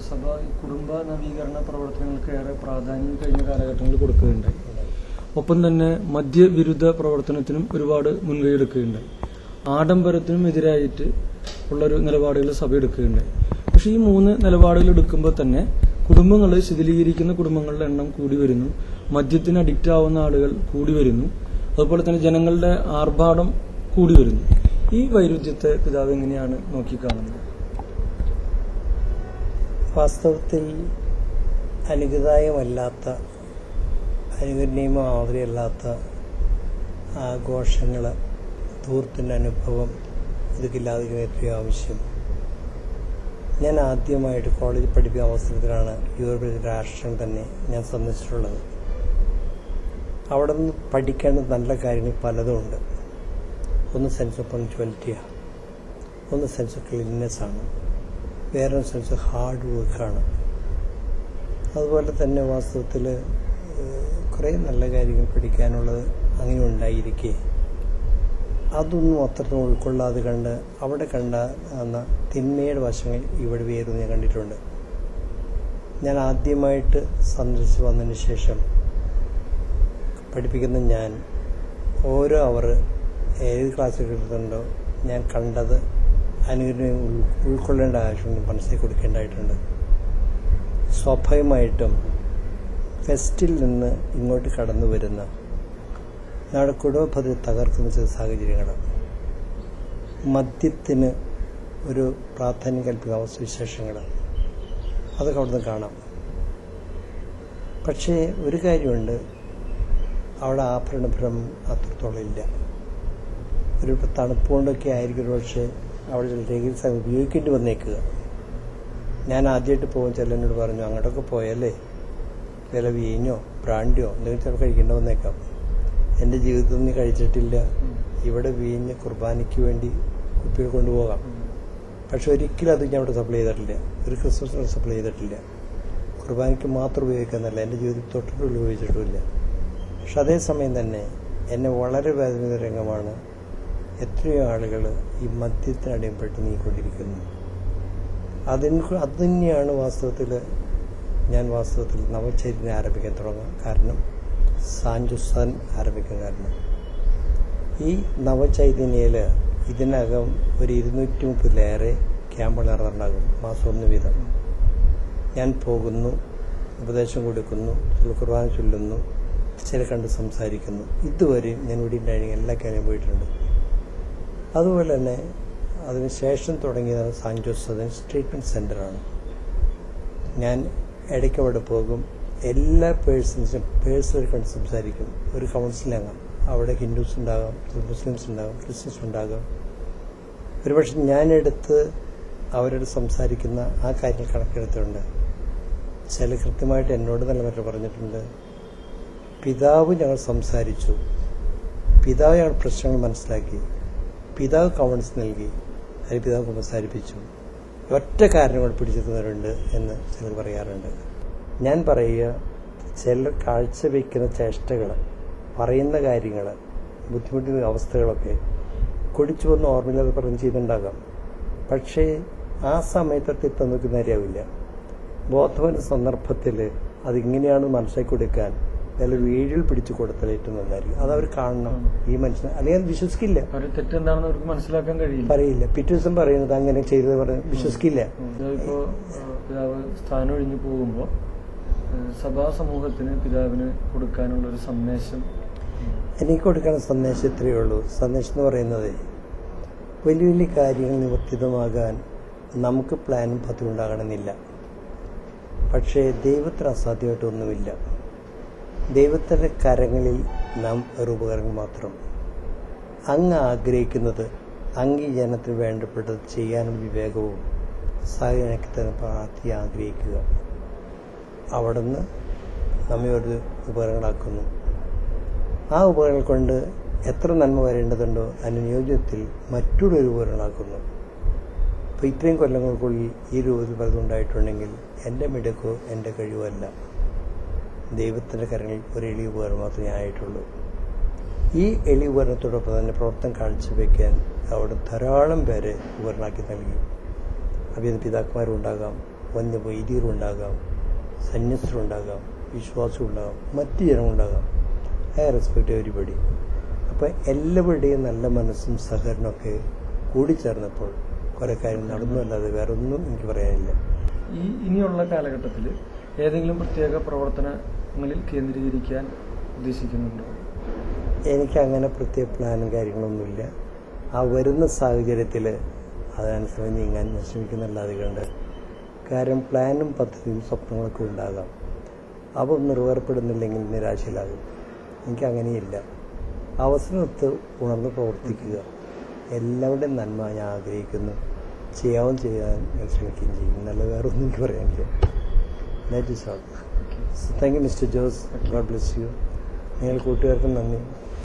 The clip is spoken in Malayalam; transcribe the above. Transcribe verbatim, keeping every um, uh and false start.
സഭ കുടുംബ നവീകരണ പ്രവർത്തനങ്ങൾക്ക് ഏറെ പ്രാധാന്യം കഴിഞ്ഞ കാലഘട്ടങ്ങളിൽ കൊടുക്കുകയുണ്ടായി. ഒപ്പം തന്നെ മദ്യവിരുദ്ധ പ്രവർത്തനത്തിനും ഒരുപാട് മുൻകൈ എടുക്കുകയുണ്ടായി. ആഡംബരത്തിനും എതിരായിട്ട് ഉള്ളൊരു നിലപാടുകൾ സഭ എടുക്കുകയുണ്ടായി. പക്ഷെ ഈ മൂന്ന് നിലപാടുകൾ എടുക്കുമ്പോൾ തന്നെ കുടുംബങ്ങൾ ശിഥിലീകരിക്കുന്ന കുടുംബങ്ങളുടെ എണ്ണം കൂടി വരുന്നു, മദ്യത്തിന് അഡിക്റ്റ് ആവുന്ന ആളുകൾ കൂടി വരുന്നു, അതുപോലെ തന്നെ ജനങ്ങളുടെ ആർഭാടം കൂടി വരുന്നു. ഈ വൈരുദ്ധ്യത്തെ പിതാവ് എങ്ങനെയാണ് നോക്കിക്കാണുന്നത്? വാസ്തവത്തിൽ അനുഗതായമല്ലാത്ത, അനുകരണീയമോ മാതൃയല്ലാത്ത ആഘോഷങ്ങൾ, ധൂർത്തിൻ്റെ അനുഭവം ഇതൊക്കെ ഇല്ലാതിരിക്കുന്ന ഏറ്റവും ആവശ്യം. ഞാൻ ആദ്യമായിട്ട് കോളേജിൽ പഠിപ്പിക്കുന്ന അവസരത്തിലാണ് യൂറോപ്യൻ രാഷ്ട്രം തന്നെ ഞാൻ സന്ദർശിച്ചിട്ടുള്ളത്. അവിടെ നിന്ന് പഠിക്കേണ്ട നല്ല കാര്യങ്ങൾ പലതുമുണ്ട്. ഒന്ന് സെൻസ് ഓഫ് പങ്ക്ച്വാലിറ്റിയാണ്, ഒന്ന് സെൻസ് ഓഫ് ക്ലീൻനെസ്സാണ്, വേറൊരു സെൻസ് ഓഫ് ഹാർഡ് വർക്കാണ്. അതുപോലെ തന്നെ വാസ്തവത്തിൽ കുറേ നല്ല കാര്യങ്ങൾ പഠിക്കാനുള്ളത് അങ്ങനെ ഉണ്ടായിരിക്കെ അതൊന്നും അത്രത്തോളം ഉൾക്കൊള്ളാതെ കണ്ട് അവിടെ കണ്ട തിന്മയുടെ വശങ്ങൾ ഇവിടെ വേറും ഞാൻ കണ്ടിട്ടുണ്ട്. ഞാൻ ആദ്യമായിട്ട് സന്ദർശിച്ച് വന്നതിന് ശേഷം പഠിപ്പിക്കുന്ന ഞാൻ ഓരോ അവർ ഏത് ക്ലാസ്സിൽ കിട്ടുന്നുണ്ടോ ഞാൻ കണ്ടത് അനുഗ്രഹം ഉൾക്കൊള്ളേണ്ട ആവശ്യം മനസ്സിൽ കൊടുക്കേണ്ടതായിട്ടുണ്ട്. സ്വാഭാവികമായിട്ടും ഫെസ്റ്റിൽ നിന്ന് ഇങ്ങോട്ട് കടന്നു വരുന്ന നമ്മുടെ കുടുംബ പദ്ധതി തകർക്കുന്ന ചില സാഹചര്യങ്ങൾ, മദ്യത്തിന് ഒരു പ്രാധാന്യം കൽപ്പിക്കുന്ന അവസ്ഥവിശേഷങ്ങൾ, അതൊക്കെ അവിടുന്ന് കാണാം. പക്ഷേ ഒരു കാര്യമുണ്ട്, അവിടെ ആഭരണഭ്രം അത്രത്തോളം ഇല്ല. ഒരു തണുപ്പുകൊണ്ടൊക്കെ ആയിരിക്കും പക്ഷേ അവിടെ ചില രഹസ്യം ഉപയോഗിക്കേണ്ടി വന്നേക്കുക. ഞാൻ ആദ്യമായിട്ട് പോകും ചിലനോട് പറഞ്ഞു, അങ്ങോട്ടൊക്കെ പോയല്ലേ വില വീഞ്ഞോ ബ്രാൻഡിയോ എന്തെങ്കിലും ചില കഴിക്കേണ്ടി വന്നേക്കാം. എൻ്റെ ജീവിതത്തിൽ നീ കഴിച്ചിട്ടില്ല, ഇവിടെ വീഞ്ഞ് കുർബാനയ്ക്ക് വേണ്ടി കുപ്പികൾ കൊണ്ടുപോകാം, പക്ഷെ ഒരിക്കലും അത് ഞാൻ അവിടെ സപ്ലൈ ചെയ്തിട്ടില്ല, ഒരു ക്രിസ്മസിന് സപ്ലൈ ചെയ്തിട്ടില്ല. കുർബാനയ്ക്ക് മാത്രം ഉപയോഗിക്കുന്നതല്ല, എൻ്റെ ജീവിതത്തിൽ തൊട്ടിട്ടുള്ളിൽ ഉപയോഗിച്ചിട്ടുമില്ല. പക്ഷെ അതേസമയം തന്നെ എന്നെ വളരെ വേദന രംഗമാണ് എത്രയോ ആളുകൾ ഈ മദ്യത്തിനടിമപ്പെട്ട് നീങ്ങിക്കൊണ്ടിരിക്കുന്നു. അതിന് അത് തന്നെയാണ് വാസ്തവത്തിൽ ഞാൻ വാസ്തവത്തിൽ നവചൈതന്യം ആരംഭിക്കാൻ തുടങ്ങാം. കാരണം സാൻജുസാൻ ആരംഭിക്കാൻ കാരണം ഈ നവചൈതന്യയിൽ ഇതിനകം ഒരു ഇരുന്നൂറ്റി മുപ്പതിലേറെ ക്യാമ്പുകൾ നടന്നിട്ടുണ്ടാകും, മാസം ഒന്ന് വീതം. ഞാൻ പോകുന്നു, ഉപദേശം കൊടുക്കുന്നു, കുർബാന ചൊല്ലുന്നു, ചില കണ്ട് സംസാരിക്കുന്നു. ഇതുവരെയും ഞാൻ ഇവിടെ ഉണ്ടായിരുന്ന എല്ലാ കാര്യം പോയിട്ടുണ്ട്. അതുപോലെ തന്നെ അതിനുശേഷം തുടങ്ങിയതാണ് സാൻജോസ് ട്രീറ്റ്മെൻറ്റ് സെൻ്ററാണ്. ഞാൻ ഇടയ്ക്ക് അവിടെ പോകും, എല്ലാ പേഴ്സൺസും പേഴ്സണൽ കണ്ട് സംസാരിക്കും. ഒരു കൗൺസിലംഗം, അവിടെ ഹിന്ദുസ് ഉണ്ടാകാം, മുസ്ലിംസ് ഉണ്ടാകാം, ക്രിസ്ത്യൻസ് ഉണ്ടാകാം. ഒരുപക്ഷെ ഞാനെടുത്ത് അവരോട് സംസാരിക്കുന്ന ആ കാര്യങ്ങൾ കണക്കെടുത്തിട്ടുണ്ട്. ചില കൃത്യമായിട്ട് എന്നോട് നല്ല മറ്റു പറഞ്ഞിട്ടുണ്ട്. പിതാവ് ഞങ്ങൾ സംസാരിച്ചു, പിതാവ് ഞങ്ങൾ പ്രശ്നങ്ങൾ മനസ്സിലാക്കി, പിതാവ് കൗൺസ് നൽകി, അതിൽ പിതാവ് സംസാരിപ്പിച്ചു, ഒറ്റ കാരണങ്ങൾ പിടിച്ചെത്തുന്നവരുണ്ട് എന്ന് ചിലർ പറയാറുണ്ട്. ഞാൻ പറയുക, ചിലർ കാഴ്ചവെക്കുന്ന ചേഷ്ടകൾ, പറയുന്ന കാര്യങ്ങൾ, ബുദ്ധിമുട്ടുന്ന അവസ്ഥകളൊക്കെ കുടിച്ചു വന്ന് ഓർമ്മയില്ലാതെ പറഞ്ഞ് ചെയ്തിട്ടുണ്ടാകാം. പക്ഷേ ആ സമയത്ത് എത്താൻ നോക്കുന്ന കാര്യമാവില്ല. ബോധവന സന്ദർഭത്തിൽ അതിങ്ങനെയാണ് മനസ്സിലാക്കി കൊടുക്കാൻ ചില വീഴിൽ പിടിച്ചു കൊടുത്താൽ ഏറ്റവും നന്നായിരിക്കും. അതവർ കാണണം ഈ മനുഷ്യനെ, അല്ലെങ്കിൽ അത് വിശ്വസിക്കില്ല, തെറ്റെന്താണെന്ന് അവർക്ക് മനസ്സിലാക്കാൻ കഴിയില്ല, പറയില്ല. പിറ്റേ ദിവസം പറയുന്നത് അങ്ങനെ ചെയ്തത് പറഞ്ഞ് വിശ്വസിക്കില്ല. ഇപ്പോ പിതാവ് സ്ഥാനം ഒഴിഞ്ഞു പോകുമ്പോൾ സഭാ സമൂഹത്തിന് പിതാവിന് കൊടുക്കാനുള്ള ഒരു സന്ദേശം? എനിക്ക് കൊടുക്കുന്ന സന്ദേശം ഇത്രയേ ഉള്ളൂ. സന്ദേശം എന്ന് പറയുന്നത്, വലിയ വലിയ കാര്യങ്ങൾ നിവർത്തിതമാകാൻ നമുക്ക് പ്ലാനും പദ്ധതി ഉണ്ടാകണമെന്നില്ല. പക്ഷേ ദൈവത്തിന് അസാധ്യമായിട്ടൊന്നുമില്ല. ദൈവത്തിൻ്റെ കരങ്ങളിൽ നാം ഒരു ഉപകരണം മാത്രം. അങ്ങ് ആഗ്രഹിക്കുന്നത് അങ്ങ് ജനത്തിന് വേണ്ടപ്പെട്ടത് ചെയ്യാനും വിവേകവും സഹായനൊക്കെ തന്നെ പ്രാർത്ഥി ആഗ്രഹിക്കുക. അവിടുന്ന് നമ്മെ ഒരു ഉപകരണങ്ങളാക്കുന്നു. ആ ഉപകരണങ്ങൾ കൊണ്ട് എത്ര നന്മ വരേണ്ടതുണ്ടോ അനുയോജ്യത്തിൽ മറ്റൊരു ഉപകരണമാക്കുന്നു. അപ്പോൾ ഇത്രയും കൊല്ലങ്ങൾക്കുള്ളിൽ ഈ രൂപത്തിൽ പലതും ഉണ്ടായിട്ടുണ്ടെങ്കിൽ എൻ്റെ മിടുക്കോ എൻ്റെ കഴിവല്ല, ദൈവത്തിൻ്റെ കരങ്ങളിൽ ഒരു എളിയ ഉപകരണം മാത്രമേ ആയിട്ടുള്ളൂ. ഈ എളിയ ഉപകരണത്തോടൊപ്പം തന്നെ പ്രവർത്തനം കാഴ്ചവെക്കാൻ അവിടെ ധാരാളം പേരെ ഉപകരണമാക്കി നൽകി. അഭിനന്ദ പിതാക്കന്മാരുണ്ടാകാം, വന്യ വൈദികരുണ്ടാകാം, സന്യസ്തരുണ്ടാകാം, വിശ്വാസികളുണ്ടാകാം, മറ്റ് ജനങ്ങളുണ്ടാകാം. I respect everybody. അപ്പോൾ എല്ലാവരുടെയും നല്ല മനസ്സും സഹകരണമൊക്കെ കൂടിച്ചേർന്നപ്പോൾ കുറേ കാര്യം നടന്നു അല്ലാതെ വേറെ ഒന്നും എനിക്ക് പറയാനില്ല. ഈ ഇനിയുള്ള കാലഘട്ടത്തിൽ ഏതെങ്കിലും പ്രത്യേക പ്രവർത്തനങ്ങളിൽ കേന്ദ്രീകരിക്കാൻ ഉദ്ദേശിക്കുന്നുണ്ടോ? എനിക്കങ്ങനെ പ്രത്യേക പ്ലാനും കാര്യങ്ങളൊന്നുമില്ല. ആ വരുന്ന സാഹചര്യത്തിൽ അതനുസരിച്ച് നീങ്ങാൻ ഞാൻ ശ്രമിക്കുന്നല്ലാതെ കണ്ട്. കാരണം പ്ലാനും പദ്ധതിയും സ്വപ്നങ്ങളൊക്കെ ഉണ്ടാകാം. അവ നിറവേറപ്പെടുന്നില്ലെങ്കിൽ നിരാശയിലാകും. എനിക്കങ്ങനെയില്ല. അവസരത്ത് ഉണർന്ന് പ്രവർത്തിക്കുക. എല്ലാവരുടെയും നന്മ ഞാൻ ആഗ്രഹിക്കുന്നു. ചെയ്യാവും ചെയ്യാൻ ഞാൻ ശ്രമിക്കുകയും ചെയ്യും. നല്ല വേറെ ഒന്നും എനിക്ക് പറയാനില്ല. That is all. Thank you mister Jose. God bless you. നിങ്ങൾ കൂട്ടുകാർക്കും നന്ദി.